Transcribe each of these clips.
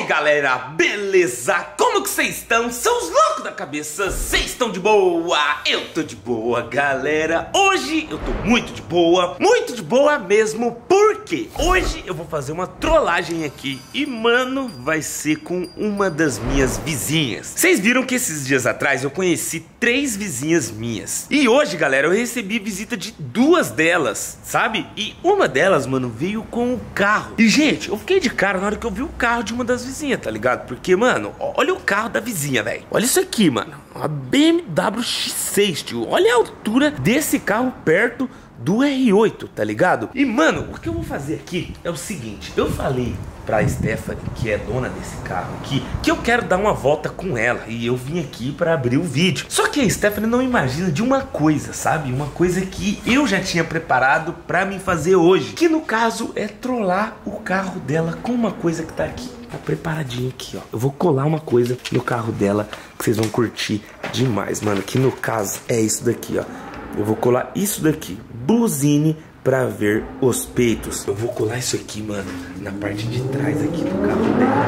galera, beleza? Como que vocês estão? Seus loucos da cabeça, vocês estão de boa? Eu tô de boa, galera. Hoje eu tô muito de boa mesmo. Porque hoje eu vou fazer uma trollagem aqui e, mano, vai ser com uma das minhas vizinhas. Vocês viram que esses dias atrás eu conheci 3 vizinhas minhas. E hoje, galera, eu recebi visita de 2 delas, sabe? E uma delas, mano, veio com o carro. E, gente, eu fiquei de cara na hora que eu vi o carro de uma das vizinhas, tá ligado? Porque, mano, olha o carro da vizinha, velho. Olha isso aqui, mano. Uma BMW X6, tio. Olha a altura desse carro perto do R8, tá ligado? E, mano, o que eu vou fazer aqui é o seguinte. Eu falei pra Stephanie, que é dona desse carro aqui, que eu quero dar uma volta com ela. E eu vim aqui pra abrir o vídeo. Só que a Stephanie não imagina de uma coisa, sabe? Uma coisa que eu já tinha preparado pra mim fazer hoje. Que no caso é trollar o carro dela com uma coisa que tá aqui. Tá preparadinho aqui, ó. Eu vou colar uma coisa no carro dela que vocês vão curtir demais, mano. Que no caso é isso daqui, ó. Eu vou colar isso daqui, buzine pra ver os peitos. Eu vou colar isso aqui, mano, na parte de trás aqui do carro dela.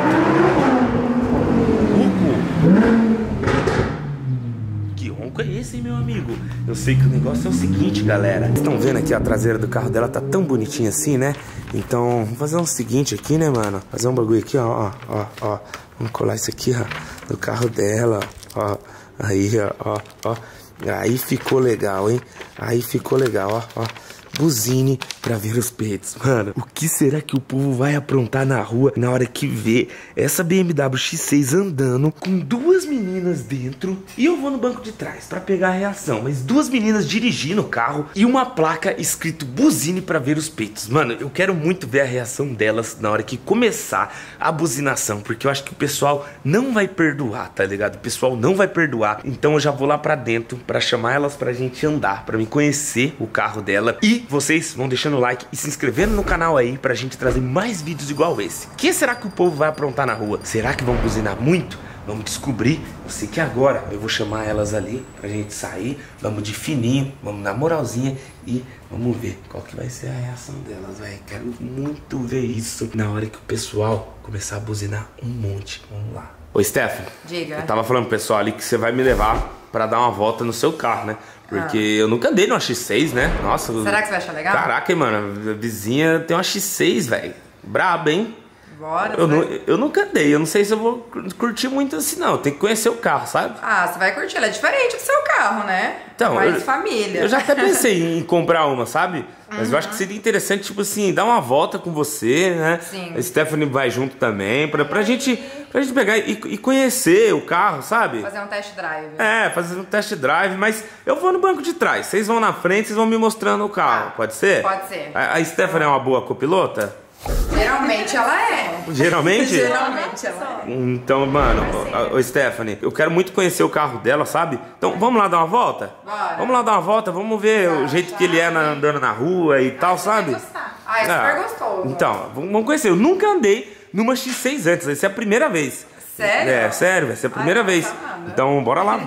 Que ronco é esse, hein, meu amigo? Eu sei que o negócio é o seguinte, galera. Vocês estão vendo aqui a traseira do carro dela tá tão bonitinha assim, né? Então, vamos fazer o seguinte aqui, né, mano? Fazer um bagulho aqui, ó. Vamos colar isso aqui, ó, no carro dela, ó. Aí, ó. Aí ficou legal, hein? Aí ficou legal, ó. Buzine pra ver os peitos. Mano, o que será que o povo vai aprontar na rua na hora que vê essa BMW X6 andando com 2 meninas dentro e eu vou no banco de trás pra pegar a reação? Mas 2 meninas dirigindo o carro e uma placa escrito buzine pra ver os peitos. Mano, eu quero muito ver a reação delas na hora que começar a buzinação, porque eu acho que o pessoal não vai perdoar, tá ligado? O pessoal não vai perdoar. Então eu já vou lá pra dentro pra chamar elas pra gente andar, pra me conhecer o carro dela. E vocês vão deixando o like e se inscrevendo no canal aí pra gente trazer mais vídeos igual esse. O que será que o povo vai aprontar na rua? Será que vão buzinar muito? Vamos descobrir. Eu sei que agora eu vou chamar elas ali pra gente sair. Vamos de fininho, vamos na moralzinha e vamos ver qual que vai ser a reação delas, velho. Quero muito ver isso na hora que o pessoal começar a buzinar um monte. Vamos lá. Ô, Stephanie. Diga. Eu tava falando pro pessoal ali que você vai me levar pra dar uma volta no seu carro, né? Porque eu nunca andei numa X6, né? Nossa. Será que você vai achar legal? Caraca, hein, mano. A vizinha tem uma X6, velho. Braba, hein? Bora. Eu nunca andei. Eu não sei se eu vou curtir muito assim, não. Tem que conhecer o carro, sabe? Ah, você vai curtir. Ela é diferente do seu carro, né? Então, mais família. Eu já até pensei em comprar uma, sabe? Mas eu acho que seria interessante, tipo assim, dar uma volta com você, né? Sim. A Stephanie vai junto também, pra gente pegar e conhecer o carro, sabe? Fazer um test drive. É, fazer um test drive, mas eu vou no banco de trás. Vocês vão na frente, vocês vão me mostrando o carro, pode ser? Pode ser. A Stephanie é uma boa copilota? Geralmente ela é. Geralmente? Geralmente ela é. Então, mano, ô Stephanie, eu quero muito conhecer o carro dela, sabe? Então, vamos lá dar uma volta? Bora. Vamos lá dar uma volta, vamos ver o jeito que ele é andando na rua e tal, sabe? Ah, é super gostoso. Então, vamos conhecer. Eu nunca andei numa X6 antes, essa é a primeira vez. Sério? É, sério, vai ser a primeira vez. Então, bora lá.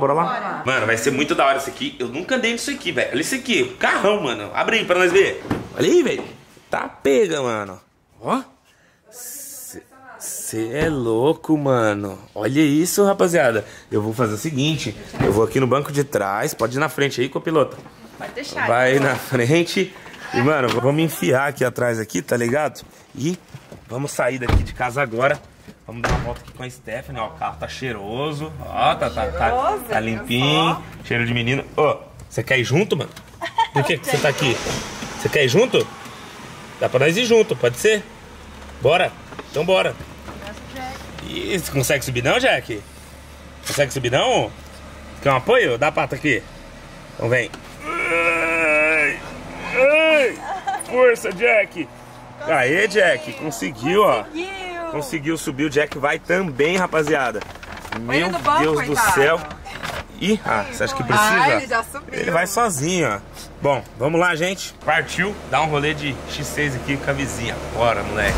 Mano, vai ser muito da hora isso aqui. Eu nunca andei nisso aqui, velho. Olha isso aqui, carrão, mano. Abre aí pra nós ver. Olha aí, velho. Tá pega, mano. Ó. Você é louco, mano. Olha isso, rapaziada. Eu vou fazer o seguinte. Eu vou aqui no banco de trás. Pode ir na frente aí, copiloto. Pode deixar. Vai na frente. E, mano, vamos enfiar aqui atrás, aqui, tá ligado? E vamos sair daqui de casa agora. Vamos dar uma volta aqui com a Stephanie. Ó, o carro tá cheiroso. Ó, tá limpinho. Cheiro de menino. Ô, você quer ir junto, mano? Por que você tá aqui? Você quer ir junto? Dá pra nós ir junto, pode ser? Bora? Então bora. Ih, você consegue subir não, Jack? Consegue subir não? Quer um apoio? Dá a pata aqui. Então vem. Ai, força, Jack. Aê, Jack, conseguiu, ó. Conseguiu subir, o Jack vai também, rapaziada. Meu Deus do céu. Ih, você acha que precisa? Ele já subiu. Ele vai sozinho, ó. Bom, vamos lá, gente. Partiu dar um rolê de X6 aqui com a vizinha. Bora, moleque.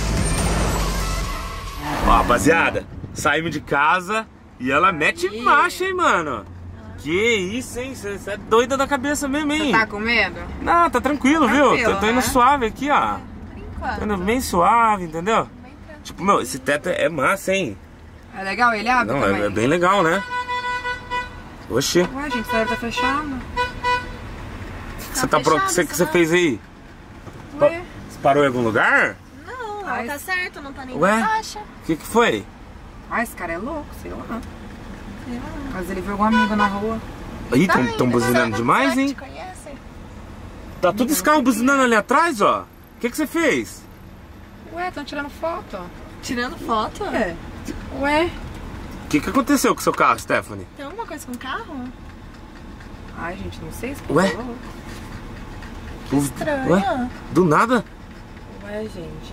Ó, rapaziada, saímos de casa e ela mete marcha, hein, mano. Que isso, hein? Você é doida da cabeça mesmo, hein? Você tá com medo? Não, tá tranquilo, viu? Tô indo suave aqui, ó. Tô indo bem suave, entendeu? Tipo, meu, esse teto é massa, hein? É legal, ele abre Não, também. é bem legal, né? Oxi. Ué, gente, você deve estar fechado. Você tá pronto? O que você fez aí? Ué? Você parou em algum lugar? Não, Ai. tá certo, não tá nem Ué? na faixa. O que foi? Ah, esse cara é louco, sei lá. Mas ele viu algum amigo na rua. Ih, tão buzinando demais, hein? Te conhece? Tá tudo esse carro buzinando ali atrás, ó. O que você fez? Ué, estão tirando foto. Tirando foto? É. Ué? O que aconteceu com o seu carro, Stephanie? Tem alguma coisa com o carro? Ai, gente, não sei se Ué? falou. Estranho. Ué? Do nada? Ué, gente.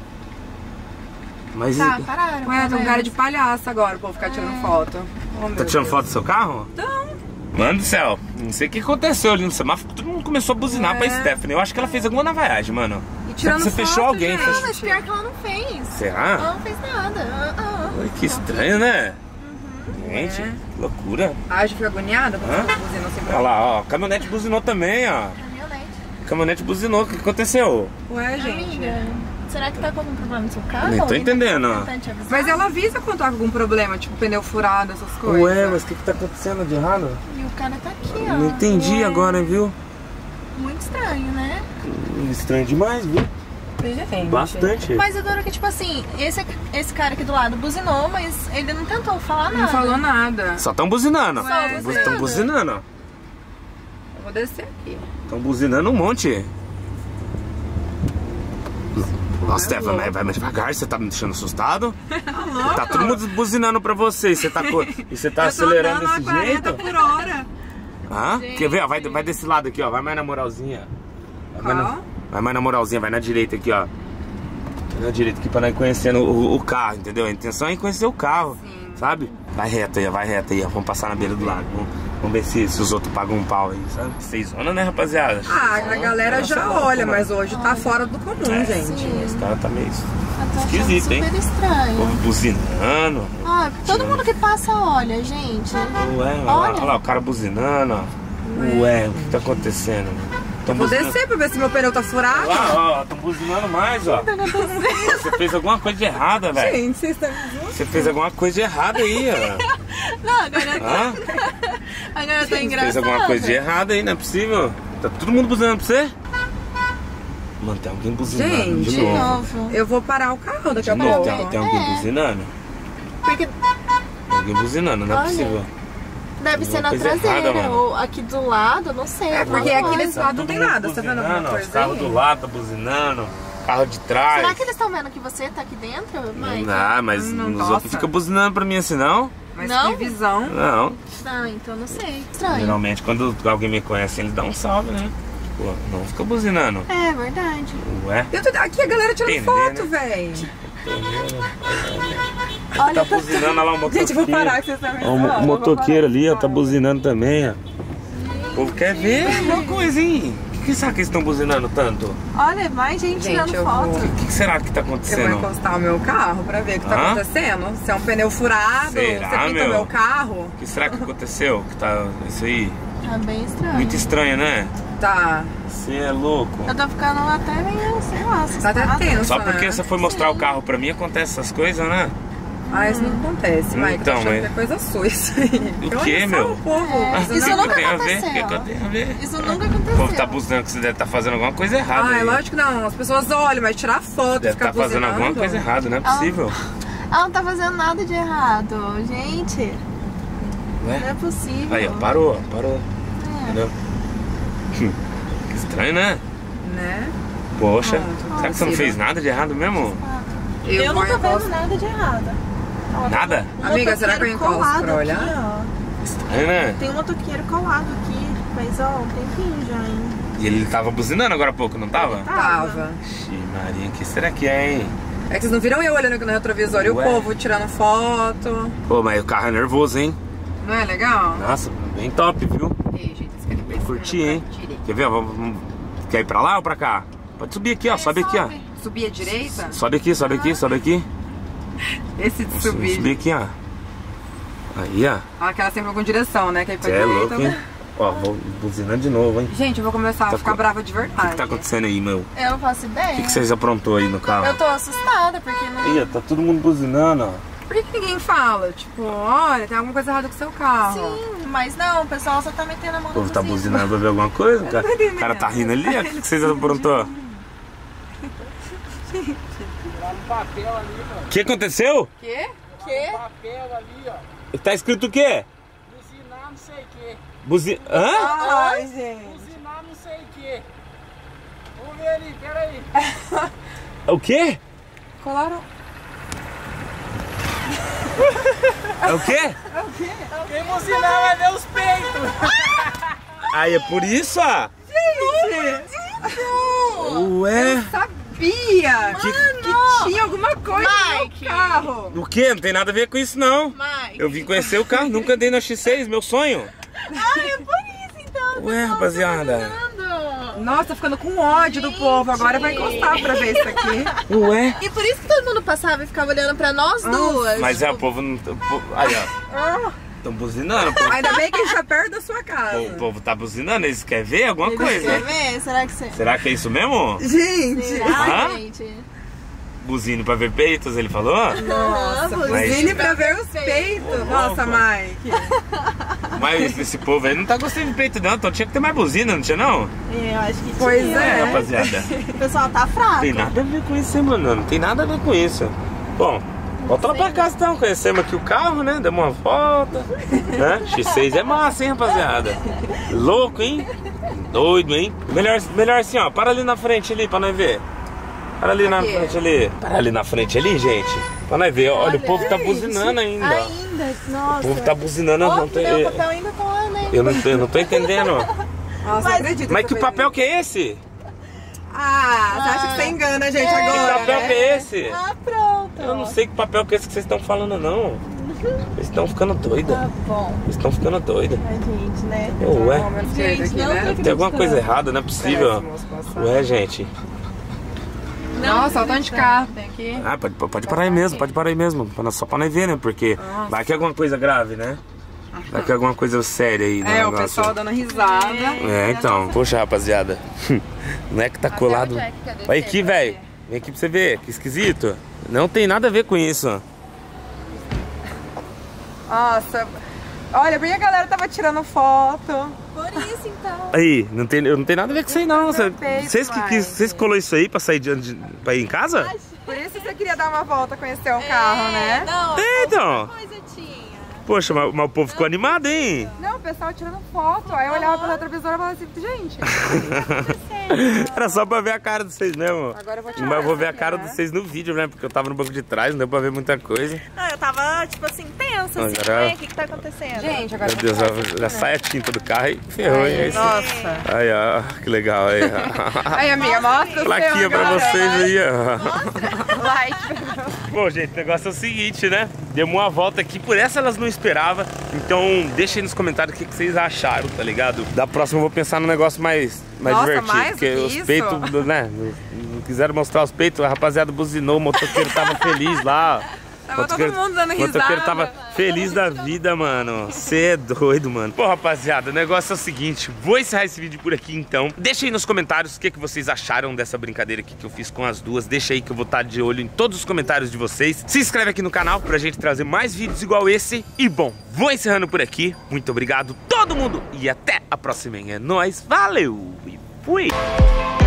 Mas Tá, pararam. Ué, tem um mas- cara de palhaço agora, o povo ficar tirando foto. Oh, meu tá tirando Deus. foto do seu carro? Não. Mano do céu, não sei o que aconteceu ali no semáforo. Todo mundo começou a buzinar pra Stephanie. Eu acho que ela fez alguma navaiagem, mano. E tirando Você fechou foto, alguém, gente. fechou. Não, mas pior que ela não fez. Será? Ela não fez nada. Ai, que estranho, né? Gente, É. que loucura. Ai, já fico agoniada quando Hã? eu tô buzinando assim pra Olha lá, ó. Caminhonete buzinou também, ó. Caminhonete. Caminhonete buzinou. O que aconteceu? Ué, gente. Amiga, será que tá com algum problema no seu carro? Nem tô Alguém tá entendendo, ó. tentando te avisar? Mas ela avisa quando tá com algum problema, tipo pneu furado, essas coisas. Ué, mas o que tá acontecendo de errado? E o cara tá aqui, ó. Não entendi agora, viu? Muito estranho, né? Estranho demais, viu? Gente. Bastante. Mas eu adoro que, tipo assim, esse cara aqui do lado buzinou, mas ele não tentou falar nada. Não falou nada. Só tão buzinando. Só buzinando. Tão buzinando, ó. Eu vou descer aqui. Tão buzinando um monte. Nossa, Stephanie, vai mais devagar, você tá me deixando assustado? Tá todo mundo buzinando pra você e você tá, e você tá Eu tô acelerando andando desse a 40 jeito? por hora. Hã? Quer ver? Ó, vai desse lado aqui, ó. Vai mais na moralzinha. Vai mais na moralzinha, vai na direita aqui, ó. Vai na direita aqui pra nós conhecendo o carro, entendeu? A intenção é conhecer o carro, sabe? Vai reto aí, ó. Vamos passar na beira do lago. Vamos ver se os outros pagam um pau aí, sabe? 6 horas, né, rapaziada? Ah, a galera já olha, mas hoje tá fora do comum, gente. Esse cara tá meio Eu tô achando esquisito, hein? super estranho. povo buzinando. Ah, todo mundo que passa olha, gente. Ué, olha lá, o cara buzinando, ó. Ué, o que tá acontecendo? Tão Vou buzinando. descer pra ver se meu pneu tá furado. Lá, ó, tão buzinando mais, ó. Você fez alguma coisa de errada, velho. Gente, vocês estão... Você fez alguma coisa de errada aí, ó. Não, agora Hã? eu tô engraçada. Fez alguma coisa de errada aí, não é possível. Tá todo mundo buzinando pra você? Mano, tem alguém buzinando Gente, de De novo. novo. Eu vou parar o carro daqui De a novo, pouco. tem alguém buzinando? Porque Tem alguém buzinando, não é Olha. possível. deve ser na coisa traseira errada, mano. ou aqui do lado, não sei. É, porque alguma aqui coisa. desse lado não tem nada. Você tá vendo alguma Buzinando, ó, coisa os carros aí? do lado tá buzinando, carro de trás. Será que eles estão vendo que você tá aqui dentro, Mike? Não, mas Não, os nossa. outros ficam buzinando pra mim assim, não? Mas Não? que visão. Não. Não, então não sei. Estranho. Geralmente, quando alguém me conhece, eles dão um salve, né? Tipo, não fica buzinando. É verdade. Ué? Aqui a galera tirando Entender, foto, né? véi. Olha, Tá buzinando, olha lá o motoqueiro. Gente, eu vou parar que vocês estão vendo. Ó, o motoqueiro ali, ó, tá buzinando também, ó. O povo quer ver alguma coisa, hein? O que será que eles estão buzinando tanto? olha, mais gente Gente, tirando eu foto. vou... O que será que tá Eu vou acontecendo? encostar o meu carro pra ver o que tá Hã? acontecendo. Se é um pneu furado, Será, você pinta o meu? meu carro. O que será que aconteceu? Que tá isso aí? Tá bem estranho. Muito estranho, né? Tá. Você é louco. Eu tô ficando até meio, sei lá, Tá até assustada. tenso, Só né? porque você foi mostrar o carro pra mim, acontece essas coisas, né? Ah, isso não acontece, Mike. Então, Tô achando mas- que é coisa sua isso aí. O Olha quê, só meu? o povo. É, O que isso que nunca tem a ver? aconteceu. O que que eu tenho a ver? Isso nunca O aconteceu. povo tá buzinando que você deve estar fazendo alguma coisa errada. Ah, é aí. lógico que não. As pessoas olham, mas tirar foto, Deve ficar estar fazendo alguma buzinando. coisa errada, não é possível. Ela não tá fazendo nada de errado, gente. Não é Né? possível. Aí, ó, parou. É. Entendeu? Que estranho, né? Né? Poxa, Pronto. será que você não fez nada de errado mesmo? Eu não tô encosto. vendo nada de errado. Ó, Nada? tem um Amiga, será que eu motoqueiro encosto colado pra olhar? aqui, ó. Estranho, né? Tem um motoqueiro colado aqui, mas ó, um tempinho já, hein? E ele tava buzinando agora há pouco, não tava? Tava. Ixi, Maria, o que será que é, hein? É que vocês não viram eu olhando aqui no retrovisor e o Ué. povo tirando foto. Pô, mas o carro é nervoso, hein? Não é legal? Nossa, bem top, viu? Ei, gente, esse cara é bem Curti, hein? Quer ver? Quer ir pra lá ou pra cá? Pode subir aqui, ó. Sobe aqui, ó. Subir à direita? Sobe aqui, sobe aqui, sobe aqui. Esse de subir. Subir aqui, ó. Aí, ó. Aquela sempre com direção, né? Que aí pra Você é direita. louco, hein? Ó, vou buzinar de novo, hein? Gente, eu vou começar a ficar brava de O que verdade. tá acontecendo aí, meu? Eu não faço ideia. O que vocês aprontou aí no carro? Eu tô assustada, porque não... Ih, tá todo mundo buzinando, ó. Por que ninguém fala? Tipo, olha, tem alguma coisa errada com o seu carro. Sim, mas não, o pessoal só tá metendo a mão O na povo tá buzina. buzinando pra ver alguma coisa, cara? entendendo. O cara tá rindo ali, ó. O que vocês aprontou? O que aconteceu? Quê? Quê? Papel ali, ó. Tá escrito o quê? Buzinar não sei o quê. Hã? Ai, gente. Buzinar não sei o quê. Vamos ver ali, peraí. O quê? Colaram. É o quê? Quem buzinar vai ver os peitos. Aí é por isso, ó. Ué? Sabia que tinha alguma coisa Mike. no carro. O quê? Não tem nada a ver com isso, não. Mike. Eu vim conhecer o carro, nunca andei na X6, meu sonho. Ai, é por isso então. Ué, rapaziada. Nossa, tá ficando com ódio do povo. Agora vai encostar pra ver isso aqui. Ué? E por isso que todo mundo passava e ficava olhando pra nós duas. Mas é, o povo não... Aí, ó. Estão buzinando, o povo. Ainda bem que a gente tá perto da sua casa. O povo tá buzinando, eles querem ver alguma Quer coisa. ver? Será que você... Será que é isso mesmo? Gente. Será, Hã? gente? Buzine pra ver peitos, ele falou? Nossa, Mas- buzine pra ver os peitos. Nossa, Mike. Mas esse povo aí não tá gostando de peito não, então tinha que ter mais buzina, não tinha não? Eu acho que Pois tinha. é. Rapaziada. O pessoal tá fraco. Tem nada a ver com isso, hein, mano? Não tem nada a ver com isso. Bom, volta lá pra casa então, conhecemos aqui o carro, né? Demos uma volta, né? X6 é massa, hein, rapaziada? Louco, hein? Doido, hein? Melhor assim, ó, para ali na frente ali pra nós ver. Para ali na frente ali. Para ali na frente ali, gente. Pra nós ver. Olha, o povo tá buzinando ainda. Ainda, nossa. O povo tá buzinando. Ó, Não que tem... meu papel ainda tá lá, né? Eu não tô entendendo. Nossa, não acredito. Mas que papel que é esse? Ah, você acha que você engana a gente Que agora, papel né? que é esse? Ah, pronto. Eu não sei que papel que é esse que vocês estão falando, não. Eles estão ficando doida. Tá bom. Eles estão ficando doida. Ai, gente, né? Ué, Gente, não né? tem alguma coisa errada, não é possível. Ué, gente. Nossa, olha o tanto de carro que tem aqui. Ah, pode parar aí mesmo, pode parar aí mesmo. Só pra nós ver, né? Porque vai que é alguma coisa grave, né? Vai que é alguma coisa séria aí, né? É, o pessoal dando risada. É, então. Poxa, rapaziada. Não é que tá colado. Jack quer descer Olha aqui, pra velho. Vem aqui pra você ver. Que esquisito. Não tem nada a ver com isso. Nossa. Olha, porque a galera tava tirando foto. Por isso, então. Aí, não tem nada a ver com isso aí, não. Perfeito, Vocês colou isso aí pra sair pra ir em casa? Por isso você queria dar uma volta, conhecer o carro, né? Não, É, então. coisa tinha. Poxa, mas o povo ficou animado, hein? Não, o pessoal tirando foto. Aí eu olhava pela retrovisora e falava assim, gente, Era só pra ver a cara de vocês mesmo. agora eu vou tirar. Mas eu vou ver a essa cara aqui, de né? vocês no vídeo, né? Porque eu tava no banco de trás, não deu pra ver muita coisa. Não, eu tava, tipo assim, tensa, assim, Agora- né? O que tá acontecendo? Gente, agora Meu eu vou Deus, já sai a tinta do carro e ferrou, hein? Aí, Nossa. aí, ó, que legal aí. Aí, amiga, mostra o Plaquinha seu pra agora. vocês aí, ó. Like. Bom, gente, o negócio é o seguinte, né? Demos uma volta aqui, por essa elas não esperavam. Então, deixa aí nos comentários o que vocês acharam, tá ligado? Da próxima eu vou pensar num negócio mais Nossa, divertido. mais Porque do que os isso? peitos, né? Não quiseram mostrar os peitos, a rapaziada buzinou, o motoqueiro tava feliz lá. Tava todo mundo dando O motoqueiro risada. tava feliz da vida, mano. Você é doido, mano. Pô, rapaziada, o negócio é o seguinte. Vou encerrar esse vídeo por aqui, então. Deixa aí nos comentários o que vocês acharam dessa brincadeira aqui que eu fiz com as duas. Deixa aí que eu vou estar de olho em todos os comentários de vocês. Se inscreve aqui no canal pra gente trazer mais vídeos igual esse. E, bom, vou encerrando por aqui. Muito obrigado, todo mundo. E até a próxima, hein? É nóis. Valeu e fui!